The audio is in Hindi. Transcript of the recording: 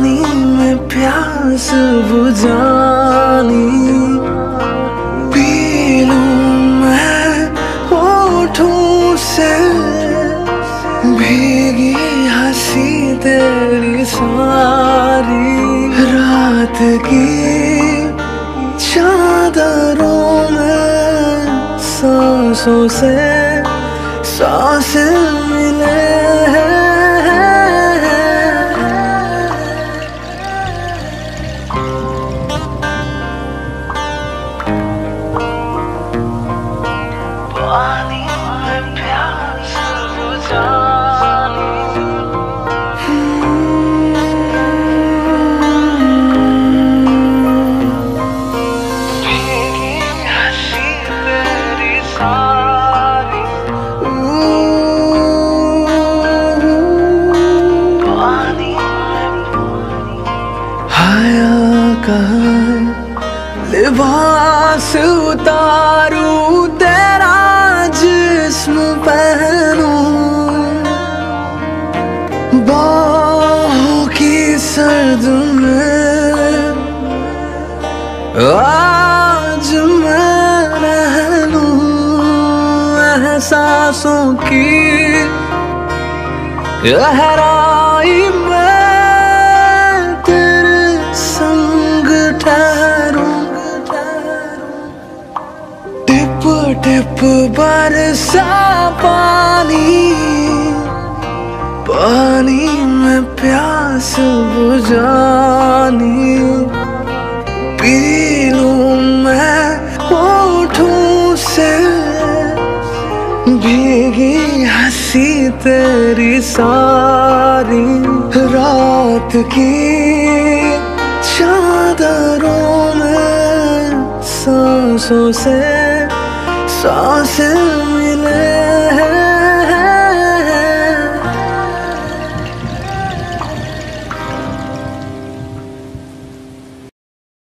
पानी में प्यास बुझानी, पी लूं मैं होठों से भीगी हंसी तेरी सारी। रात की चादरों में सांसों से सांसें मिले। पानी में प्यास बुझानी, भीगी हंसी तेरी सारी। पानी हाया कहाँ लिबास उतारूं, तेरा जिस्म पहनूं, बाहों की सर्द में आज मैं रह लूं। एहसासों की गहराई में तेरे संग ठहरूं। टिप टिप बरसा पानी, पानी में प्यास बुझानी, पी लूं मैं होठों से भीगी हंसी तेरी सारी। रात की चादरों में सांसों से सांसें मिले।